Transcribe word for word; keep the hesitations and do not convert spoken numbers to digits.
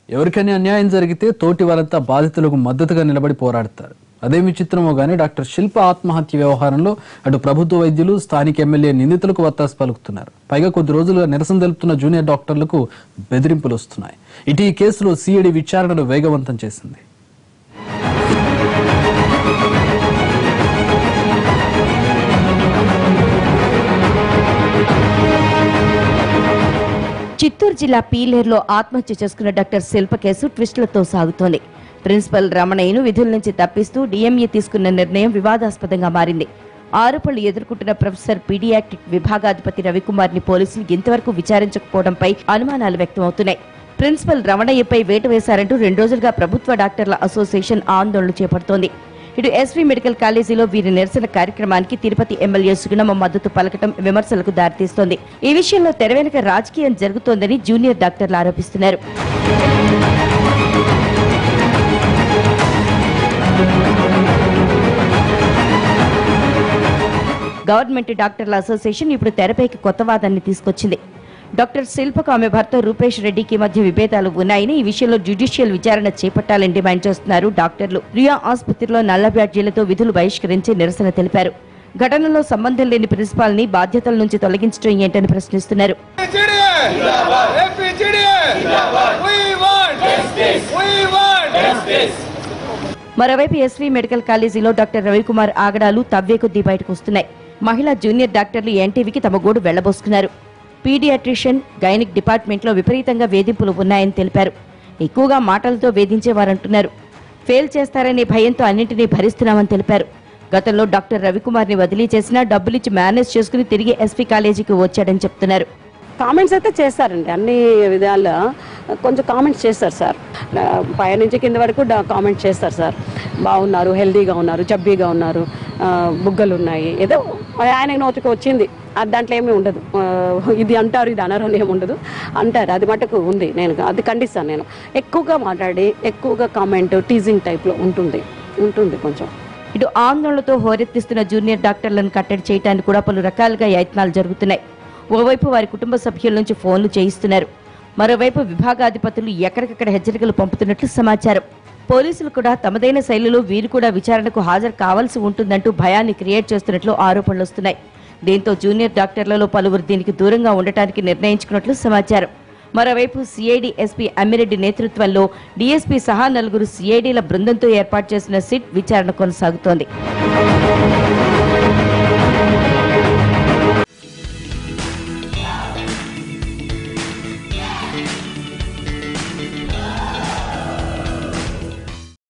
ఎవరికైనా అన్యాయం జరిగితే తోటి వారంతా బాధితులకు మద్దతుగా నిలబడి పోరాడతారు. అదే విచిత్రమో గానీ డాక్టర్ శిల్ప ఆత్మహత్య వ్యవహారంలో అటు ప్రభుత్వ వైద్యులు, స్థానిక ఎమ్మెల్యే నిందితులకు వత్తాసు పలుకుతున్నారు. పైగా కొద్ది రోజులుగా నిరసన తెలుపుతున్న జూనియర్ డాక్టర్లకు బెదిరింపులు వస్తున్నాయి. ఇటు ఈ కేసులో సిఐడి విచారణను వేగవంతం చేసింది. చిత్తూరు జిల్లా పీలేరులో ఆత్మహత్య చేసుకున్న డాక్టర్ శిల్ప కేసు ట్విస్టులతో సాగుతోంది. ప్రిన్సిపల్ రమణయ్యను విధుల నుంచి తప్పిస్తూ డీఎంఈ తీసుకున్న నిర్ణయం వివాదాస్పదంగా మారింది. ఆరోపణలు ఎదుర్కొంటున్న ప్రొఫెసర్ పీడియాట్రిక్ విభాగాధిపతి రవికుమార్ ని పోలీసులు ఇంతవరకు విచారించకపోవడంపై అనుమానాలు వ్యక్తమవుతున్నాయి. ప్రిన్సిపల్ రమణయ్యపై వేటు వేశారంటూ రెండు రోజులుగా ప్రభుత్వ డాక్టర్ల అసోసియేషన్ ఆందోళనలు చేపడుతోంది. ఇటు ఎస్వీ మెడికల్ కాలేజీలో వీరి నిరసన కార్యక్రమానికి తిరుపతి ఎమ్మెల్యే సుగుణమ్మ మద్దతు పలకటం విమర్శలకు దారితీస్తోంది. ఈ విషయంలో తెర వెనుక రాజకీయం జరుగుతోందని జూనియర్ డాక్టర్లు ఆరోపిస్తున్నారు. గవర్నమెంట్ డాక్టర్ల అసోసియేషన్ ఇప్పుడు తెరపైకి కొత్త వాదాన్ని తీసుకొచ్చింది. డాక్టర్ శిల్పకు ఆమె భర్త రూపేష్ రెడ్డికి మధ్య విభేదాలు ఉన్నాయని, ఈ విషయంలో జ్యుడిషియల్ విచారణ చేపట్టాలని డిమాండ్ చేస్తున్నారు డాక్టర్లు. రియా ఆసుపత్రిలో నల్ల బ్యాడ్జీలతో విధులు బహిష్కరించి నిరసన తెలిపారు. ఘటనలో సంబంధం లేని ప్రిన్సిపాల్ ని బాధ్యతల నుంచి తొలగించడం ఏంటని ప్రశ్నిస్తున్నారు. మరోవైపు ఎస్వీ మెడికల్ కాలేజీలో డాక్టర్ రవికుమార్ ఆగడాలు తవ్వే కొద్దీ బయటకు వస్తున్నాయి. మహిళా జూనియర్ డాక్టర్లు ఎన్టీవీకి తమ గోడు వెళ్లబోసుకున్నారు. పీడియాట్రిషియన్, గైనిక్ డిపార్ట్మెంట్లో విపరీతంగా వేధింపులు ఉన్నాయని తెలిపారు. ఎక్కువగా మాటలతో వేధించేవారంటున్నారు. ఫెయిల్ చేస్తారనే భయంతో అన్నింటినీ భరిస్తున్నామని తెలిపారు. గతంలో డాక్టర్ రవికుమార్ ని బదిలీ చేసినా డబ్బులిచ్చి మేనేజ్ చేసుకుని తిరిగి ఎస్వీ కాలేజీకి వచ్చాడని చెప్తున్నారు. కామెంట్స్ అయితే చేస్తారండి, అన్ని విధాల కొంచెం కామెంట్స్ చేస్తారు సార్. పై నుంచి కింద వరకు కామెంట్స్ చేస్తారు సార్. బాగున్నారు, హెల్దీగా ఉన్నారు, చబ్బీగా ఉన్నారు, బుగ్గలు ఉన్నాయి, ఏదో ఆయన నోటికి వచ్చింది, దాంట్లో ఏమీ ఉండదు. ఇది అంటారు, ఇది అనరు అని ఏమి ఉండదు అంటారు. అది మటుకు ఉంది. నేను అది ఖండిస్తాను. నేను ఎక్కువగా మాట్లాడి ఎక్కువగా కామెంట్ టీజింగ్ టైప్లో ఉంటుంది ఉంటుంది కొంచెం. ఇటు ఆందోళనతో హోరెత్తిస్తున్న జూనియర్ డాక్టర్లను కట్టడి చేయడానికి కూడా పలు రకాలుగా యత్నాలు జరుగుతున్నాయి. ఓవైపు వారి కుటుంబ సభ్యుల నుంచి ఫోన్లు చేయిస్తున్నారు. మరోవైపు విభాగాధిపతులు ఎక్కడికక్కడ హెచ్చరికలు పంపుతున్నట్లు సమాచారం. పోలీసులు కూడా తమదైన శైలిలో వీరు కూడా విచారణకు హాజరు కావాల్సి ఉంటుందంటూ భయాన్ని క్రియేట్ చేస్తున్నట్లు ఆరోపణలు వస్తున్నాయి. దీంతో జూనియర్ డాక్టర్లలో పలువురు దీనికి దూరంగా ఉండటానికి నిర్ణయించుకున్నట్లు సమాచారం. మరోవైపు సిఐడి ఎస్పీ అమ్మిరెడ్డి నేతృత్వంలో డీఎస్పీ సహా నలుగురు సిఐడీల బృందంతో ఏర్పాటు చేసిన సిట్ విచారణ కొనసాగుతోంది.